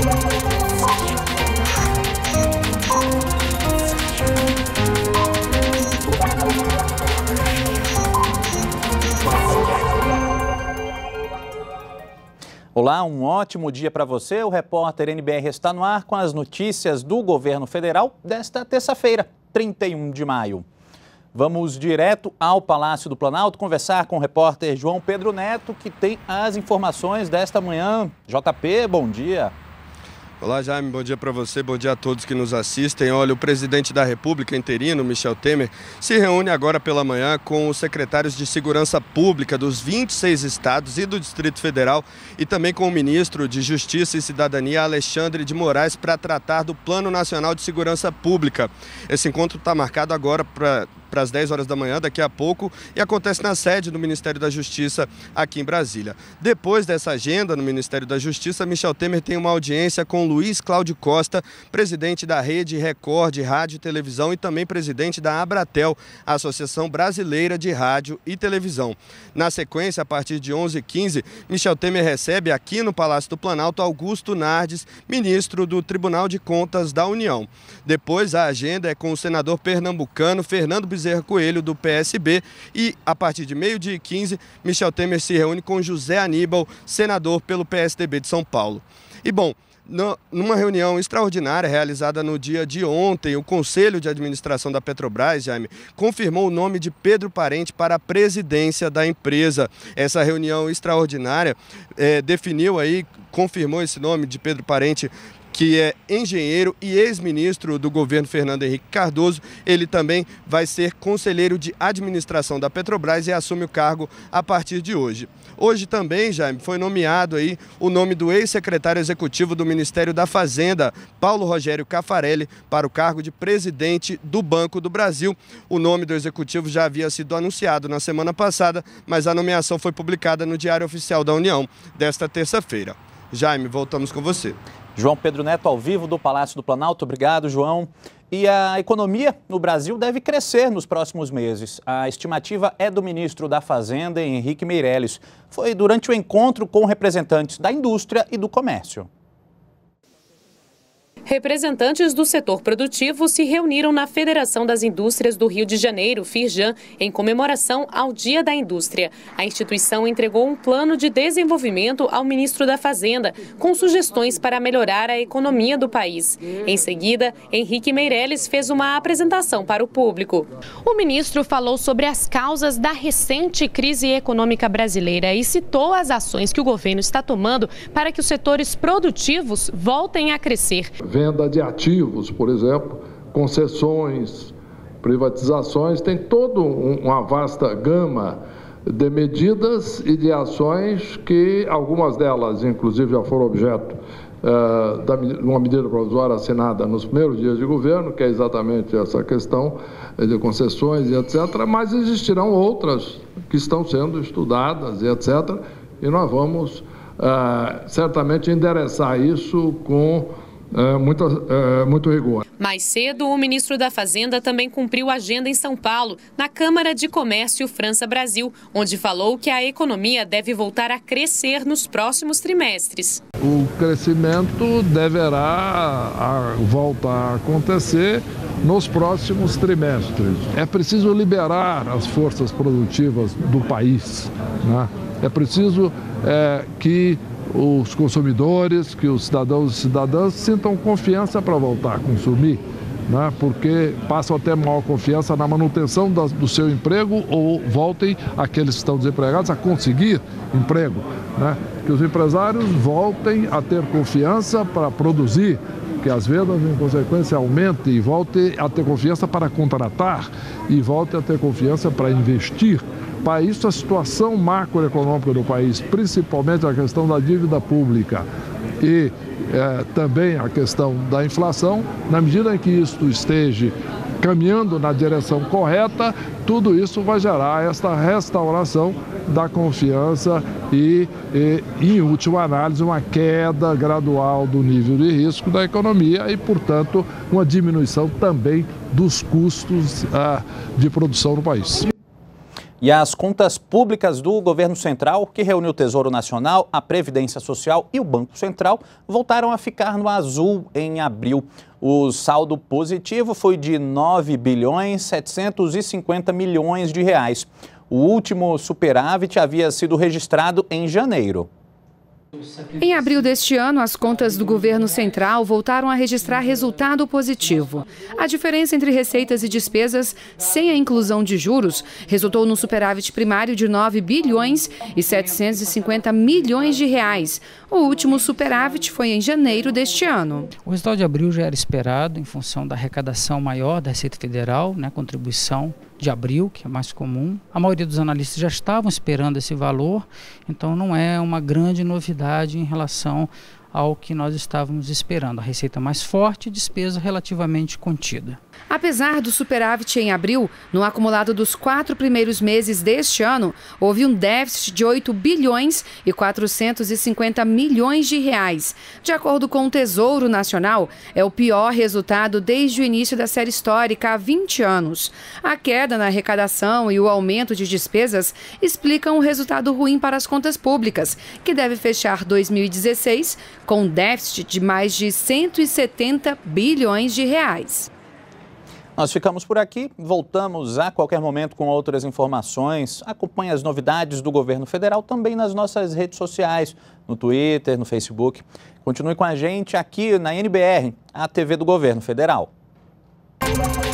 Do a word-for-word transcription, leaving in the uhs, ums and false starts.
Olá, um ótimo dia para você. O repórter N B R está no ar com as notícias do governo federal desta terça-feira, trinta e um de maio. Vamos direto ao Palácio do Planalto conversar com o repórter João Pedro Neto, que tem as informações desta manhã. J P, bom dia. Olá, Jaime, bom dia para você, bom dia a todos que nos assistem. Olha, o presidente da República interino, Michel Temer, se reúne agora pela manhã com os secretários de Segurança Pública dos vinte e seis estados e do Distrito Federal e também com o ministro de Justiça e Cidadania, Alexandre de Moraes, para tratar do Plano Nacional de Segurança Pública. Esse encontro está marcado agora para... para as dez horas da manhã, daqui a pouco, e acontece na sede do Ministério da Justiça aqui em Brasília. Depois dessa agenda no Ministério da Justiça, Michel Temer tem uma audiência com Luiz Cláudio Costa, presidente da Rede Record de Rádio e Televisão e também presidente da Abratel, a Associação Brasileira de Rádio e Televisão. Na sequência, a partir de onze e quinze, Michel Temer recebe aqui no Palácio do Planalto Augusto Nardes, ministro do Tribunal de Contas da União. Depois, a agenda é com o senador pernambucano Fernando Bezerra Coelho, do P S B, e a partir de meio-dia e quinze, Michel Temer se reúne com José Aníbal, senador pelo P S D B de São Paulo. E bom, no, numa reunião extraordinária realizada no dia de ontem, o Conselho de Administração da Petrobras, Jaime, confirmou o nome de Pedro Parente para a presidência da empresa. Essa reunião extraordinária é, definiu aí, confirmou esse nome de Pedro Parente, que é engenheiro e ex-ministro do governo Fernando Henrique Cardoso. Ele também vai ser conselheiro de administração da Petrobras e assume o cargo a partir de hoje. Hoje também, Jaime, foi nomeado aí o nome do ex-secretário executivo do Ministério da Fazenda, Paulo Rogério Caffarelli, para o cargo de presidente do Banco do Brasil. O nome do executivo já havia sido anunciado na semana passada, mas a nomeação foi publicada no Diário Oficial da União desta terça-feira. Jaime, voltamos com você. João Pedro Neto, ao vivo do Palácio do Planalto. Obrigado, João. E a economia no Brasil deve crescer nos próximos meses. A estimativa é do ministro da Fazenda, Henrique Meirelles. Foi durante o encontro com representantes da indústria e do comércio. Representantes do setor produtivo se reuniram na Federação das Indústrias do Rio de Janeiro, Firjan, em comemoração ao Dia da Indústria. A instituição entregou um plano de desenvolvimento ao ministro da Fazenda, com sugestões para melhorar a economia do país. Em seguida, Henrique Meirelles fez uma apresentação para o público. O ministro falou sobre as causas da recente crise econômica brasileira e citou as ações que o governo está tomando para que os setores produtivos voltem a crescer. Venda de ativos, por exemplo, concessões, privatizações, tem toda uma vasta gama de medidas e de ações que algumas delas, inclusive, já foram objeto uh, de uma medida provisória assinada nos primeiros dias de governo, que é exatamente essa questão de concessões e etcétera, mas existirão outras que estão sendo estudadas e etcétera, e nós vamos uh, certamente endereçar isso com É, muito, é, muito rigor. Mais cedo, o ministro da Fazenda também cumpriu agenda em São Paulo, na Câmara de Comércio França-Brasil, onde falou que a economia deve voltar a crescer nos próximos trimestres. O crescimento deverá a, voltar a acontecer nos próximos trimestres. É preciso liberar as forças produtivas do país, né? É preciso é, que os consumidores, que os cidadãos e cidadãs sintam confiança para voltar a consumir, né? Porque passam a ter maior confiança na manutenção da, do seu emprego ou voltem aqueles que estão desempregados a conseguir emprego, né? Que os empresários voltem a ter confiança para produzir, que as vendas, em consequência, aumentem e voltem a ter confiança para contratar e voltem a ter confiança para investir. Para isso, a situação macroeconômica do país, principalmente a questão da dívida pública e é, também a questão da inflação, na medida em que isso esteja caminhando na direção correta, tudo isso vai gerar esta restauração da confiança e, e, em última análise, uma queda gradual do nível de risco da economia e, portanto, uma diminuição também dos custos ah, de produção no país. E as contas públicas do governo central, que reúne o Tesouro Nacional, a Previdência Social e o Banco Central, voltaram a ficar no azul em abril. O saldo positivo foi de nove bilhões setecentos e cinquenta milhões de reais. O último superávit havia sido registrado em janeiro. Em abril deste ano, as contas do governo central voltaram a registrar resultado positivo. A diferença entre receitas e despesas, sem a inclusão de juros, resultou no superávit primário de nove bilhões e setecentos e cinquenta milhões de reais. O último superávit foi em janeiro deste ano. O resultado de abril já era esperado em função da arrecadação maior da Receita Federal, né, contribuição de abril, que é mais comum. A maioria dos analistas já estavam esperando esse valor, então não é uma grande novidade em relação ao que nós estávamos esperando. A receita mais forte e despesa relativamente contida. Apesar do superávit em abril, no acumulado dos quatro primeiros meses deste ano, houve um déficit de oito bilhões e quatrocentos e cinquenta milhões de reais. De acordo com o Tesouro Nacional, é o pior resultado desde o início da série histórica há vinte anos. A queda na arrecadação e o aumento de despesas explicam o resultado ruim para as contas públicas, que deve fechar dois mil e dezesseis com um déficit de mais de cento e setenta bilhões de reais. Nós ficamos por aqui, voltamos a qualquer momento com outras informações. Acompanhe as novidades do governo federal também nas nossas redes sociais, no Twitter, no Facebook. Continue com a gente aqui na N B R, a T V do Governo Federal.